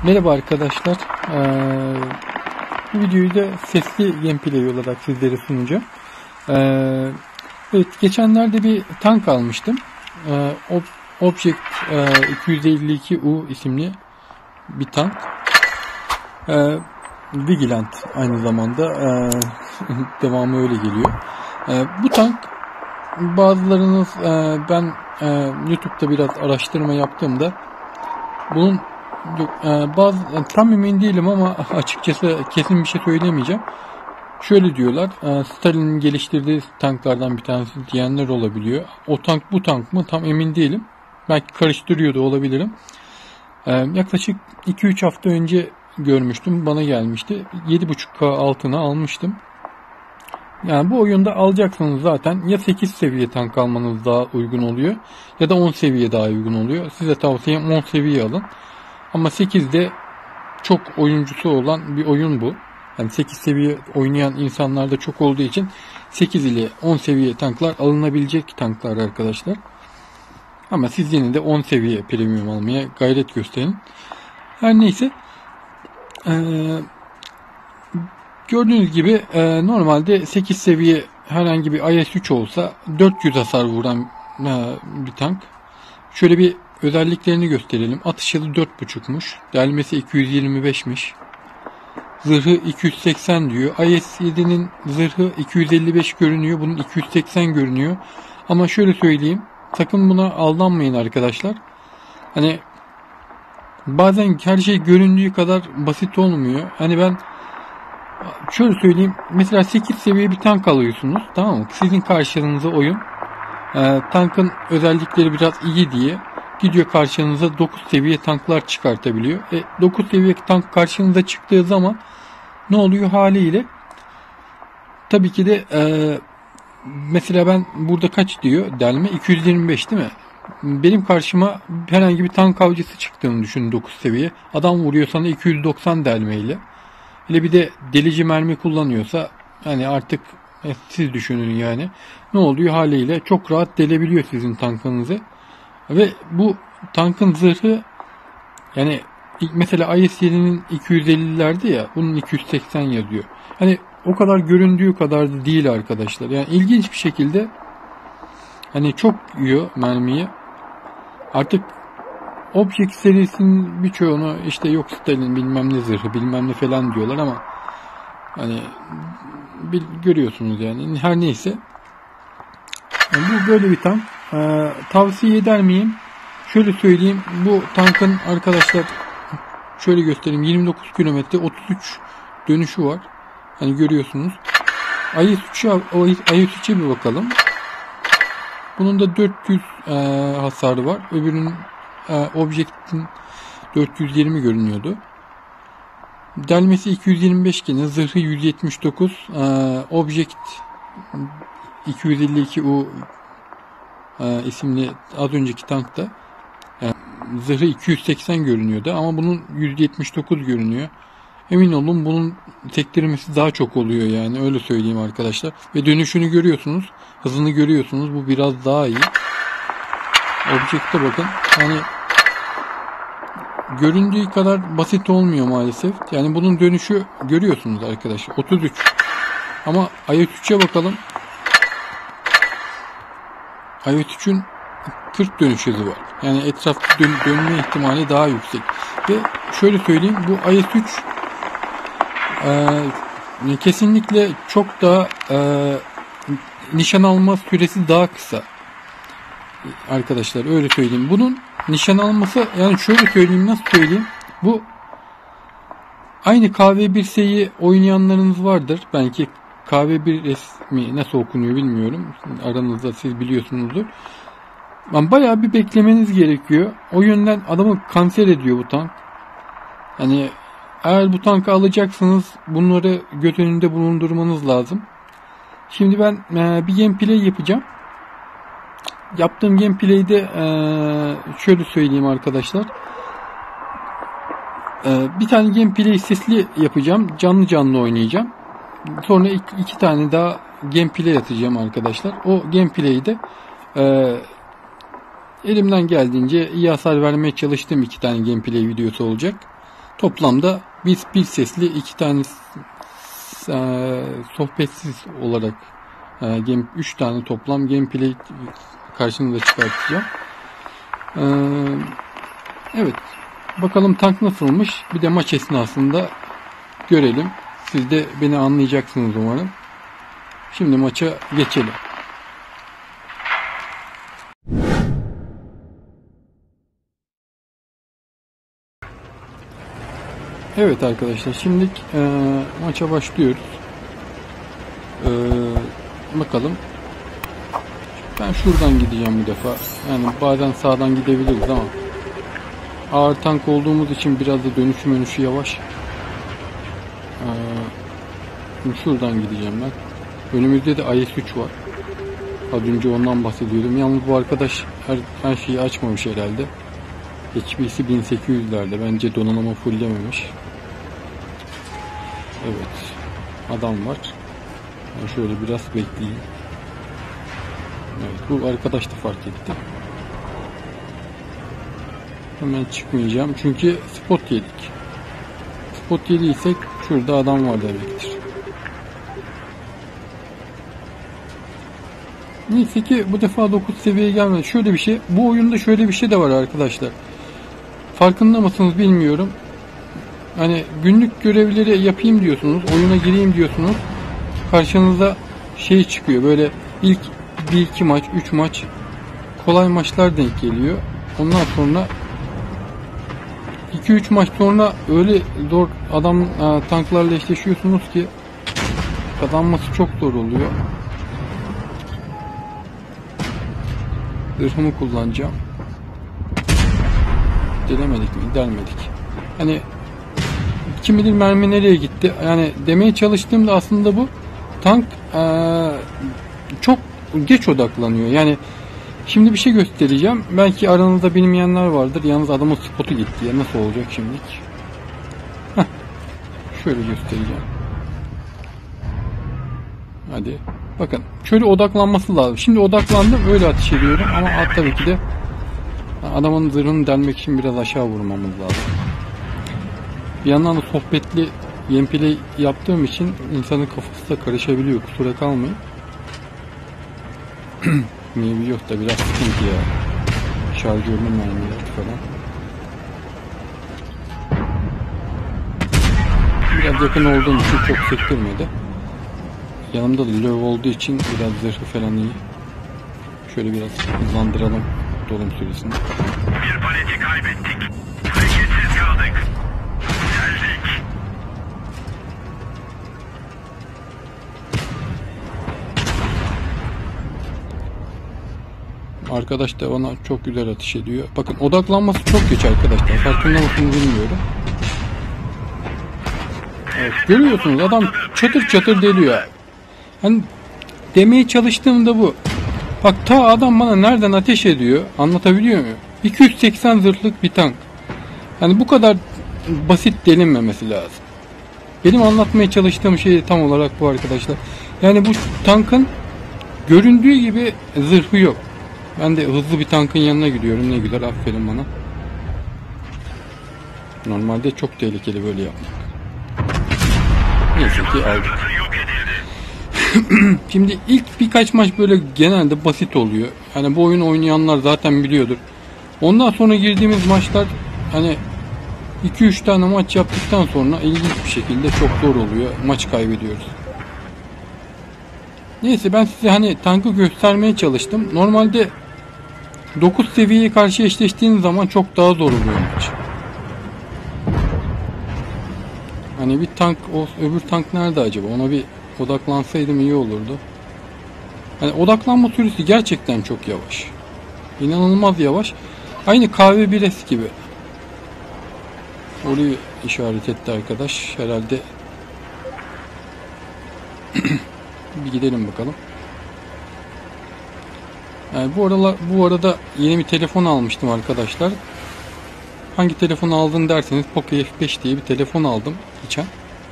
Merhaba arkadaşlar. Bu videoyu da sesli gameplay olarak sizlere sunacağım. Evet, geçenlerde bir tank almıştım. Object 252U isimli bir tank. Vigilant aynı zamanda. Devamı öyle geliyor. Bu tank bazılarınız ben YouTube'da biraz araştırma yaptığımda bunun tam emin değilim ama açıkçası kesin bir şey söyleyemeyeceğim. Şöyle diyorlar, Stalin'in geliştirdiği tanklardan bir tanesi diyenler olabiliyor. O tank bu tank mı tam emin değilim. Belki karıştırıyor da olabilirim. Yaklaşık 2-3 hafta önce görmüştüm, bana gelmişti. 7.5K altına almıştım. Yani bu oyunda alacaksanız zaten ya 8 seviye tank almanız daha uygun oluyor ya da 10 seviye daha uygun oluyor. Size tavsiyem 10 seviye alın. Ama 8'de çok oyuncusu olan bir oyun bu. Yani 8 seviye oynayan insanlar da çok olduğu için 8 ile 10 seviye tanklar alınabilecek tanklar arkadaşlar. Ama siz yine de 10 seviye premium almaya gayret gösterin. Her neyse. Gördüğünüz gibi normalde 8 seviye herhangi bir IS-3 olsa 400 hasar vuran bir tank. Şöyle bir özelliklerini gösterelim. Atış hızı 4.5'muş. Delmesi 225'miş. Zırhı 280 diyor. IS-7'nin zırhı 255 görünüyor. Bunun 280 görünüyor. Ama şöyle söyleyeyim. Sakın buna aldanmayın arkadaşlar. Hani bazen her şey göründüğü kadar basit olmuyor. Hani ben şöyle söyleyeyim. Mesela 8 seviye bir tank alıyorsunuz. Tamam mı? Sizin karşınıza oyun. Tankın özellikleri biraz iyi diye gidiyor karşınıza 9 seviye tanklar çıkartabiliyor. 9 seviye tank karşınıza çıktığı zaman ne oluyor haliyle? Tabii ki de mesela ben burada kaç diyor delme? 225 değil mi? Benim karşıma herhangi bir tank avcısı çıktığını düşünün 9 seviye. Adam vuruyor sana 290 delmeyle. Hele bir de delici mermi kullanıyorsa hani artık siz düşünün yani. Ne oluyor haliyle? Çok rahat delebiliyor sizin tankınızı. Ve bu tankın zırhı yani mesela IS-7'nin 250'lerde ya bunun 280 yazıyor. Hani o kadar göründüğü kadar da değil arkadaşlar. Yani ilginç bir şekilde hani çok yiyor mermiyi. Artık Object serisinin birçoğunu işte yok Stalin bilmem ne zırhı bilmem ne falan diyorlar ama hani görüyorsunuz yani her neyse. Yani bu böyle bir tank. Tavsiye eder miyim? Şöyle söyleyeyim. Bu tankın arkadaşlar şöyle göstereyim. 29 kilometre 33 dönüşü var. Hani görüyorsunuz. IS-3'e bir bakalım. Bunun da 400 hasarı var. Öbürünün Object'in 420 görünüyordu. Delmesi 225 gene. Zırhı 179. Object 252U isimli az önceki tankta zırhı 280 görünüyordu ama bunun 179 görünüyor. Emin olun bunun sektirmesi daha çok oluyor yani öyle söyleyeyim arkadaşlar. Ve dönüşünü görüyorsunuz. Hızını görüyorsunuz. Bu biraz daha iyi. Object'e bakın. Hani göründüğü kadar basit olmuyor maalesef. Yani bunun dönüşü görüyorsunuz arkadaşlar. 33. Ama IS-3'e bakalım. IS-3'ün 40 dönüş hızı var. Yani etrafta dönme ihtimali daha yüksek. Ve şöyle söyleyeyim bu IS-3 kesinlikle çok daha nişan alma süresi daha kısa. Arkadaşlar öyle söyleyeyim. Bunun nişan alması yani şöyle söyleyeyim nasıl söyleyeyim. Bu aynı KV-1S'yi oynayanlarınız vardır. Belki KV-1S nasıl okunuyor bilmiyorum. Aranızda siz biliyorsunuzdur. Yani bayağı bir beklemeniz gerekiyor. O yönden adamı kanser ediyor bu tank. Hani eğer bu tankı alacaksınız bunları göz önünde bulundurmanız lazım. Şimdi ben bir gameplay yapacağım. Yaptığım gameplay'de şöyle söyleyeyim arkadaşlar. Bir tane gameplay sesli yapacağım. Canlı canlı oynayacağım. Sonra iki tane daha gameplay atacağım arkadaşlar. O gameplay'de elimden geldiğince iyi hasar vermeye çalıştığım 2 tane gameplay videosu olacak. Toplamda biz bir sesli, 2 tane sohbetsiz olarak 3 tane toplam gameplay karşınıza çıkartacağım. Evet. Bakalım tank nasılmış? Bir de maç esnasında görelim. Siz de beni anlayacaksınız umarım. Şimdi maça geçelim. Evet arkadaşlar, şimdi maça başlıyoruz. Bakalım. Ben şuradan gideceğim bu defa. Yani bazen sağdan gidebiliriz ama ağır tank olduğumuz için biraz da dönüşü yavaş. Şimdi şuradan gideceğim ben. Önümüzde de IS-3 var. Az önce ondan bahsediyordum. Yalnız bu arkadaş her şeyi açmamış herhalde. HP'si 1800'lerde. Bence donanımı fulllememiş. Evet. Adam var. Ben şöyle biraz bekleyeyim. Evet, bu arkadaş da fark etti. Hemen çıkmayacağım. Çünkü spot yedik. Spot yediysek şurada adam var demektir. Neyse ki bu defa 9 seviyeye gelmedi. Şöyle bir şey. Bu oyunda şöyle bir şey de var arkadaşlar. Farkında mısınız bilmiyorum. Hani günlük görevleri yapayım diyorsunuz. Oyuna gireyim diyorsunuz. Karşınıza şey çıkıyor. Böyle ilk 1-2 maç, 3 maç kolay maçlar denk geliyor. Ondan sonra 2-3 maç sonra öyle zor tanklarla eşleşiyorsunuz ki kazanması çok zor oluyor. Zırhımı kullanacağım. Delemedik mi? Delmedik. Hani kim bilir mermi nereye gitti? Yani demeye çalıştığımda aslında bu tank çok geç odaklanıyor. Yani şimdi bir şey göstereceğim. Belki aranızda bilmeyenler vardır. Yalnız adamın spotu gitti ya. Nasıl olacak şimdilik? Heh. Şöyle göstereceğim. Hadi. Bakın. Şöyle odaklanması lazım. Şimdi odaklandım. Öyle ateş ediyorum. Ama tabii ki de adamın zırhını delmek için biraz aşağı vurmamız lazım. Bir yandan da sohbetli gameplay yaptığım için insanın kafası da karışabiliyor. Kusura kalmayın. Niye yok da biraz sıkıntı ya. Şarjörlü mermiler falan. Biraz yakın olduğum için çok sektirmedi. Yanımda da low olduğu için biraz zırhı falan iyi. Şöyle biraz hızlandıralım dolum süresini. Bir paleti kaybettik. Hareketsiz kaldık. Geldik. Arkadaş da ona çok güzel ateş ediyor. Bakın odaklanması çok geç arkadaşlar. Farkında mısınız bilmiyorum. Evet, görüyorsunuz adam çatır çatır deliyor. Hani demeye çalıştığımda bu. Bak ta adam bana nereden ateş ediyor, anlatabiliyor muyum? 280 zırhlık bir tank. Yani bu kadar basit delinmemesi lazım. Benim anlatmaya çalıştığım şey tam olarak bu arkadaşlar. Yani bu tankın göründüğü gibi zırhı yok. Ben de hızlı bir tankın yanına gidiyorum. Ne güzel, aferin bana. Normalde çok tehlikeli böyle yapmak. Neyse ki aldık. Şimdi ilk birkaç maç böyle genelde basit oluyor. Hani bu oyunu oynayanlar zaten biliyordur. Ondan sonra girdiğimiz maçlar hani 2-3 tane maç yaptıktan sonra ilginç bir şekilde çok zor oluyor. Maç kaybediyoruz. Neyse ben size hani tankı göstermeye çalıştım. Normalde 9 seviyeye karşı eşleştiğiniz zaman çok daha zor oluyor maç. Hani bir tank, öbür tank nerede acaba? Ona bir odaklansaydım iyi olurdu. Yani odaklanma süresi gerçekten çok yavaş. İnanılmaz yavaş. Aynı kahve biresi gibi. Orayı işaret etti arkadaş. Herhalde bir gidelim bakalım. Yani bu arada yeni bir telefon almıştım arkadaşlar. Hangi telefonu aldın derseniz Poco F5 diye bir telefon aldım geçen.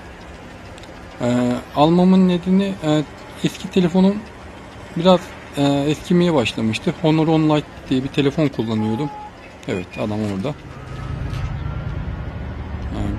Almamın nedeni eski telefonum biraz eskimeye başlamıştı. Honor On Lite diye bir telefon kullanıyordum. Evet, adam orada.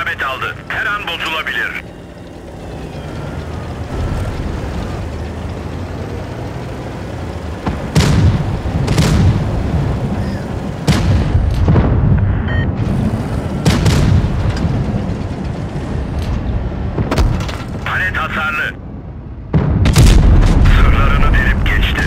isabet aldı. Her an bozulabilir. Palet hasarlı. Sırlarını delip geçti.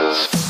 Yes.